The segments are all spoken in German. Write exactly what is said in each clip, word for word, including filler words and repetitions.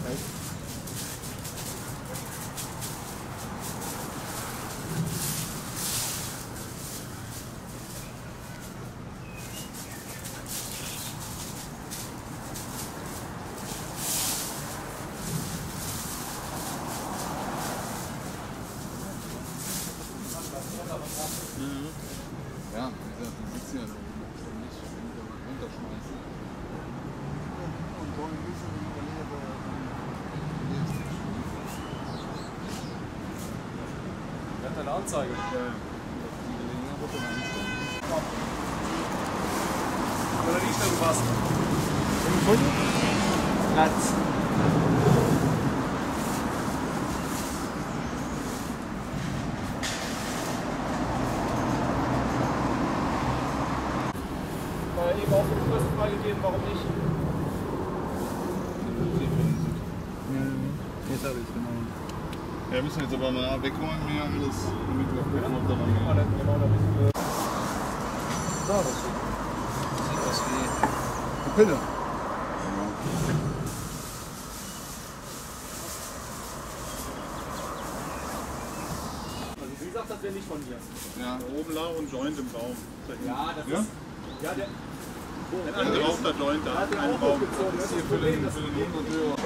Mhm. Ja, wie gesagt, die sitzen ja da oben. Nicht runterschmeißen. Und so ein bisschen überleben. Wer hat eine Anzeige? Ja. Die Gelegenheit wird dann anzeigen. Oder riecht da was? Platz. Eben auch für die Frist freigegeben, warum nicht? Jetzt habe ich es, genau. Ja, wir müssen jetzt aber mal wegräumen hier alles, damit wir gucken, ob da noch mehr. Da, das sieht aus wie eine Pille. Also wie gesagt, das wäre nicht von hier. Ja, oben lag ein Joint im Baum. Ja, das ja? ist... Ja, der... Ein gerauchter Joint da, ein Baum. Das ist hier für den Monteur.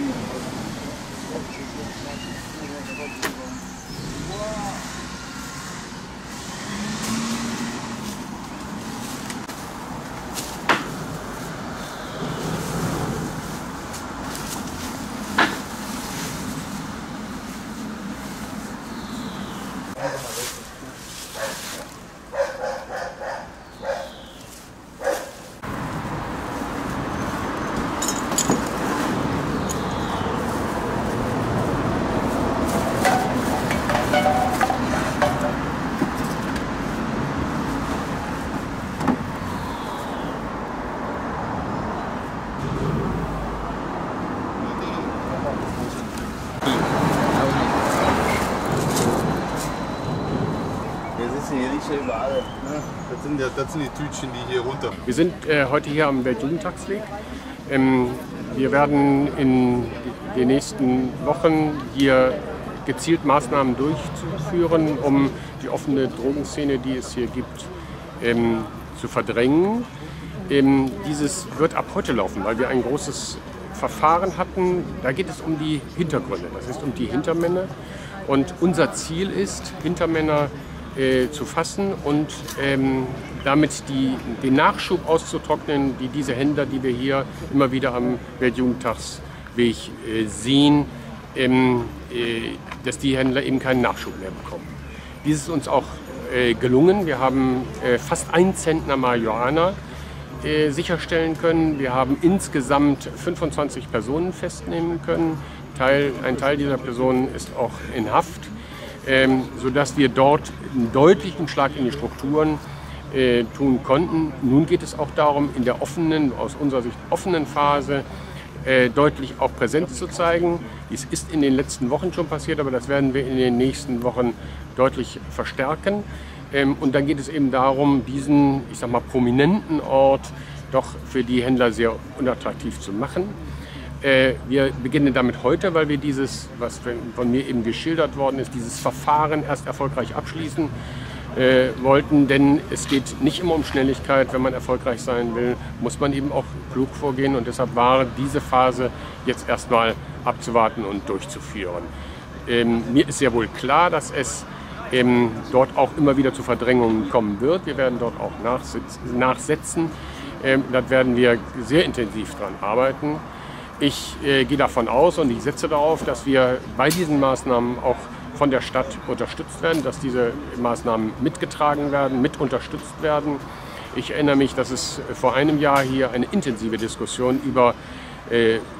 Überall. Ja, das, sind ja, das sind die Tütchen, die hier runter. Wir sind äh, heute hier am Weltjugendtagsweg. Ähm, wir werden in den nächsten Wochen hier gezielt Maßnahmen durchführen, um die offene Drogenszene, die es hier gibt, ähm, zu verdrängen. Ähm, dieses wird ab heute laufen, weil wir ein großes Verfahren hatten. Da geht es um die Hintergründe, das ist um die Hintermänner. Und unser Ziel ist, Hintermänner Äh, zu fassen und ähm, damit die, den Nachschub auszutrocknen, die diese Händler, die wir hier immer wieder am Weltjugendtagsweg äh, sehen, ähm, äh, dass die Händler eben keinen Nachschub mehr bekommen. Dies ist uns auch äh, gelungen. Wir haben äh, fast ein Zentner Marihuana äh, sicherstellen können. Wir haben insgesamt fünfundzwanzig Personen festnehmen können. Teil, ein Teil dieser Personen ist auch in Haft. Ähm, sodass wir dort einen deutlichen Schlag in die Strukturen äh, tun konnten. Nun geht es auch darum, in der offenen, aus unserer Sicht offenen Phase äh, deutlich auch Präsenz zu zeigen. Dies ist in den letzten Wochen schon passiert, aber das werden wir in den nächsten Wochen deutlich verstärken. Ähm, und dann geht es eben darum, diesen, ich sag mal, prominenten Ort doch für die Händler sehr unattraktiv zu machen. Äh, wir beginnen damit heute, weil wir dieses, was von mir eben geschildert worden ist, dieses Verfahren erst erfolgreich abschließen äh, wollten. Denn es geht nicht immer um Schnelligkeit. Wenn man erfolgreich sein will, muss man eben auch klug vorgehen. Und deshalb war diese Phase jetzt erstmal abzuwarten und durchzuführen. Ähm, mir ist sehr wohl klar, dass es ähm, dort auch immer wieder zu Verdrängungen kommen wird. Wir werden dort auch nachsetzen. Ähm, da werden wir sehr intensiv dran arbeiten. Ich äh, gehe davon aus und ich setze darauf, dass wir bei diesen Maßnahmen auch von der Stadt unterstützt werden, dass diese Maßnahmen mitgetragen werden, mit unterstützt werden. Ich erinnere mich, dass es vor einem Jahr hier eine intensive Diskussion über äh, äh,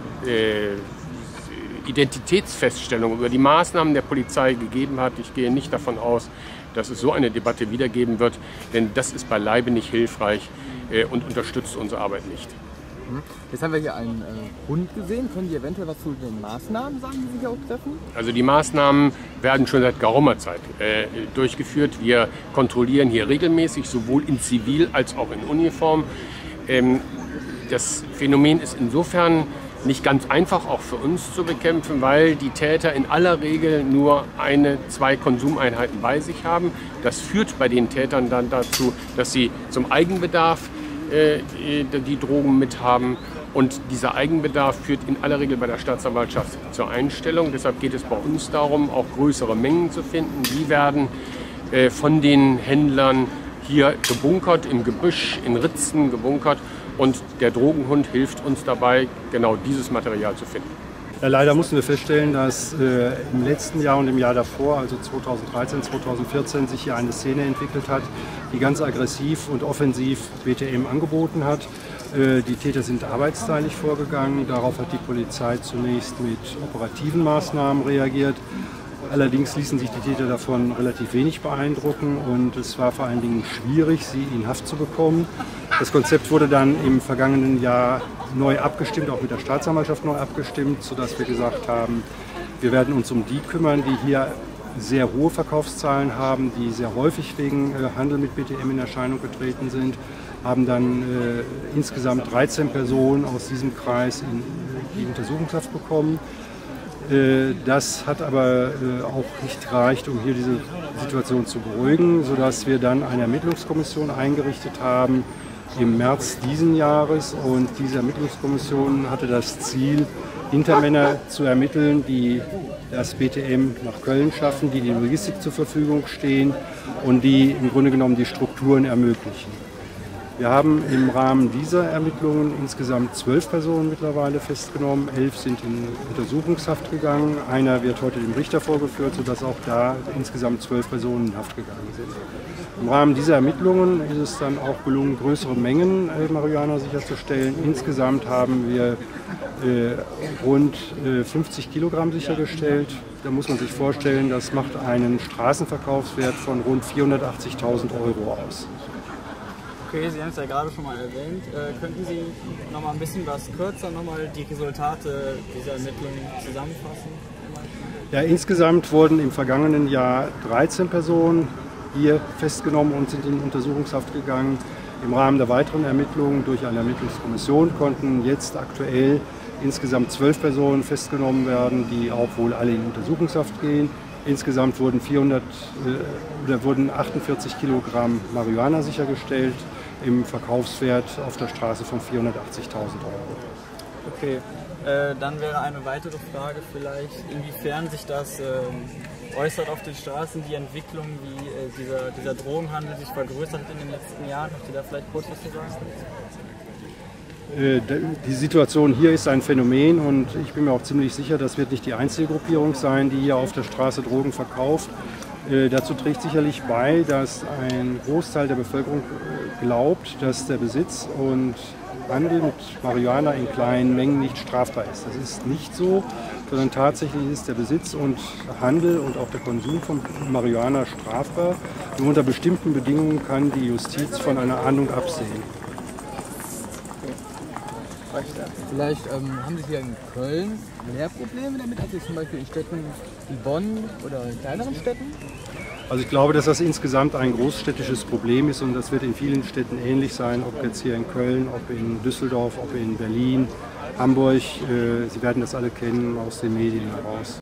Identitätsfeststellung, über die Maßnahmen der Polizei gegeben hat. Ich gehe nicht davon aus, dass es so eine Debatte wiedergeben wird, denn das ist beileibe nicht hilfreich äh, und unterstützt unsere Arbeit nicht. Jetzt haben wir hier einen äh, Hund gesehen. Können Sie eventuell was zu den Maßnahmen sagen, die Sie hier auch treffen? Also die Maßnahmen werden schon seit geraumer Zeit äh, durchgeführt. Wir kontrollieren hier regelmäßig, sowohl in Zivil als auch in Uniform. Ähm, das Phänomen ist insofern nicht ganz einfach, auch für uns zu bekämpfen, weil die Täter in aller Regel nur eine, zwei Konsumeinheiten bei sich haben. Das führt bei den Tätern dann dazu, dass sie zum Eigenbedarf äh, die Drogen mithaben. Und dieser Eigenbedarf führt in aller Regel bei der Staatsanwaltschaft zur Einstellung. Deshalb geht es bei uns darum, auch größere Mengen zu finden. Die werden äh, von den Händlern hier gebunkert, im Gebüsch, in Ritzen gebunkert. Und der Drogenhund hilft uns dabei, genau dieses Material zu finden. Ja, leider mussten wir feststellen, dass äh, im letzten Jahr und im Jahr davor, also zweitausenddreizehn, zweitausendvierzehn, sich hier eine Szene entwickelt hat, die ganz aggressiv und offensiv B T M angeboten hat. Äh, die Täter sind arbeitsteilig vorgegangen. Darauf hat die Polizei zunächst mit operativen Maßnahmen reagiert. Allerdings ließen sich die Täter davon relativ wenig beeindrucken und es war vor allen Dingen schwierig, sie in Haft zu bekommen. Das Konzept wurde dann im vergangenen Jahr neu abgestimmt, auch mit der Staatsanwaltschaft neu abgestimmt, sodass wir gesagt haben, wir werden uns um die kümmern, die hier sehr hohe Verkaufszahlen haben, die sehr häufig wegen Handel mit B T M in Erscheinung getreten sind, haben dann äh, insgesamt dreizehn Personen aus diesem Kreis in die Untersuchungshaft bekommen. Das hat aber auch nicht gereicht, um hier diese Situation zu beruhigen, sodass wir dann eine Ermittlungskommission eingerichtet haben im März diesen Jahres. Und diese Ermittlungskommission hatte das Ziel, Hintermänner zu ermitteln, die das B T M nach Köln schaffen, die die Logistik zur Verfügung stehen und die im Grunde genommen die Strukturen ermöglichen. Wir haben im Rahmen dieser Ermittlungen insgesamt zwölf Personen mittlerweile festgenommen. Elf sind in Untersuchungshaft gegangen. Einer wird heute dem Richter vorgeführt, sodass auch da insgesamt zwölf Personen in Haft gegangen sind. Im Rahmen dieser Ermittlungen ist es dann auch gelungen, größere Mengen äh, Marihuana sicherzustellen. Insgesamt haben wir äh, rund äh, fünfzig Kilogramm sichergestellt. Da muss man sich vorstellen, das macht einen Straßenverkaufswert von rund vierhundertachtzigtausend Euro aus. Okay, Sie haben es ja gerade schon mal erwähnt. Äh, könnten Sie noch mal ein bisschen was kürzer noch mal die Resultate dieser Ermittlungen zusammenfassen? Ja, insgesamt wurden im vergangenen Jahr dreizehn Personen hier festgenommen und sind in Untersuchungshaft gegangen. Im Rahmen der weiteren Ermittlungen durch eine Ermittlungskommission konnten jetzt aktuell insgesamt zwölf Personen festgenommen werden, die auch wohl alle in Untersuchungshaft gehen. Insgesamt wurden, vierhundert, äh, oder wurden achtundvierzig Kilogramm Marihuana sichergestellt im Verkaufswert auf der Straße von vierhundertachtzigtausend Euro. Okay, äh, dann wäre eine weitere Frage vielleicht, inwiefern sich das äh, äußert auf den Straßen, die Entwicklung, wie äh, dieser, dieser Drogenhandel sich vergrößert hat in den letzten Jahren. Habt ihr da vielleicht kurz was zu sagen? Die Situation hier ist ein Phänomen und ich bin mir auch ziemlich sicher, das wird nicht die einzige Gruppierung sein, die hier auf der Straße Drogen verkauft. Äh, dazu trägt sicherlich bei, dass ein Großteil der Bevölkerung glaubt, dass der Besitz und Handel mit Marihuana in kleinen Mengen nicht strafbar ist. Das ist nicht so, sondern tatsächlich ist der Besitz und Handel und auch der Konsum von Marihuana strafbar. Nur unter bestimmten Bedingungen kann die Justiz von einer Ahndung absehen. Vielleicht ähm, haben Sie hier in Köln mehr Probleme damit, als zum Beispiel in Städten wie Bonn oder in kleineren Städten? Also ich glaube, dass das insgesamt ein großstädtisches Problem ist und das wird in vielen Städten ähnlich sein, ob jetzt hier in Köln, ob in Düsseldorf, ob in Berlin, Hamburg. Äh, Sie werden das alle kennen aus den Medien heraus.